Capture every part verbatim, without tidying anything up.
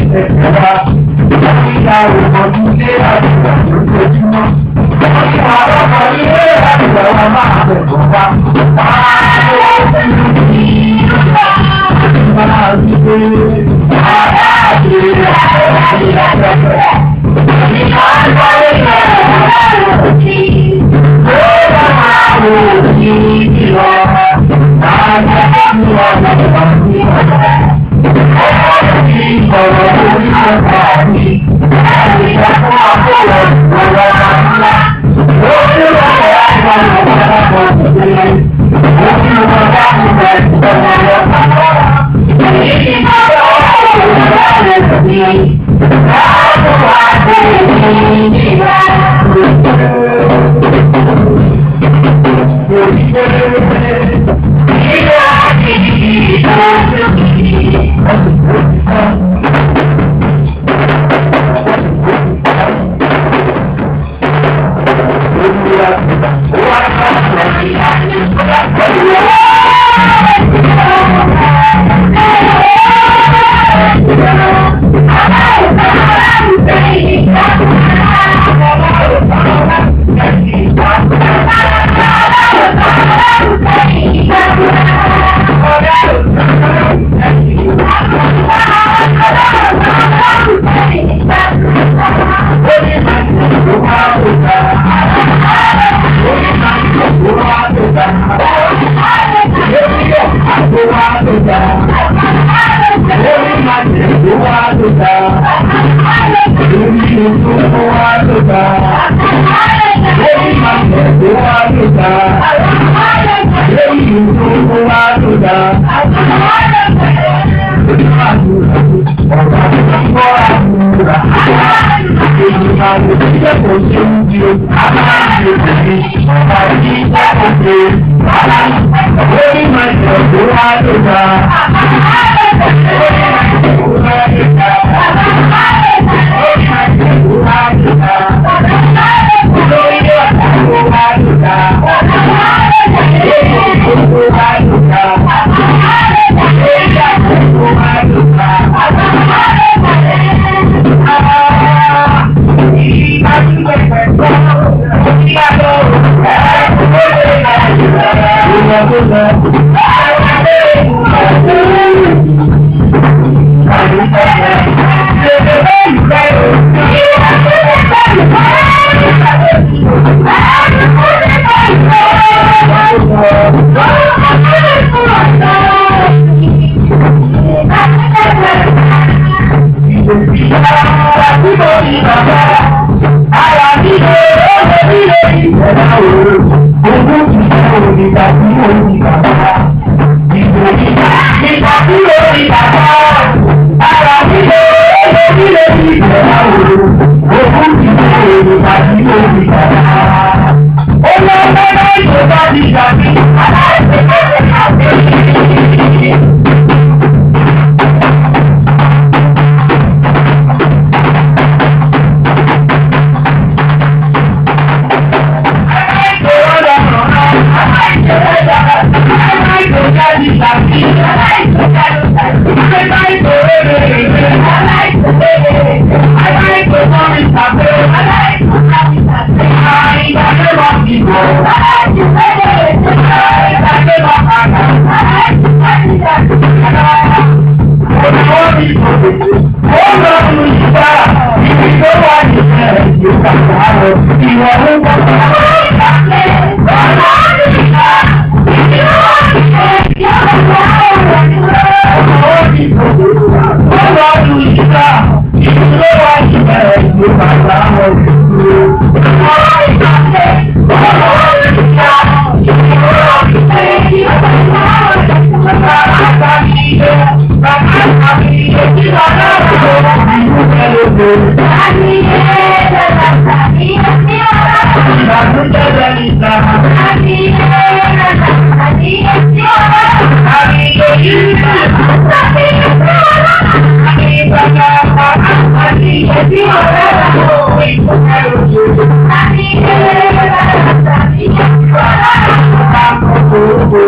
ẹ̀ka ìyá òkòjú ilé àdúgbò lójoojúmọ́. Ìwà ọkọ̀ ilé àdúgbò wa máa bẹ̀rù wá. Máa ń fi máa ń gbé ara àti ìyá pẹ̀pẹ̀. Ìyá ọkọ̀ ilé àdúgbò ti ó wà máa wò sí ìlọ. Àwọn ọmọ ọmọ ọmọ ní ọ̀rẹ́. Ọ̀rọ̀ tí ọ̀rọ̀ orí ọ̀pá mi. Àti ìyàpọ̀ àbúrò ọ̀rọ̀ ńlá. Ó ní ọ̀rọ̀ àwọn ọmọ ọmọ ìdílé. Ó ní ọ̀rọ̀ láti bẹ̀ ọ̀rọ̀ ọ̀pá. Èyí ni ọ̀rọ̀ ọ̀rọ̀ rẹ̀ sí. Láàbù àti ìdílé.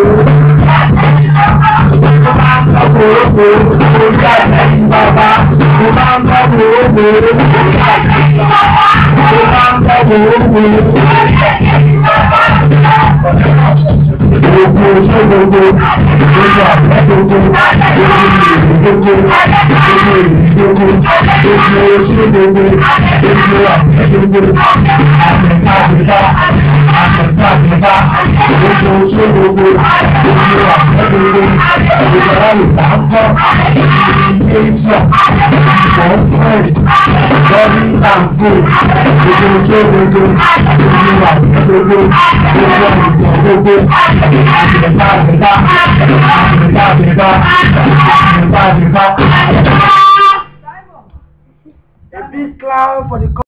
Baba A big cloud for the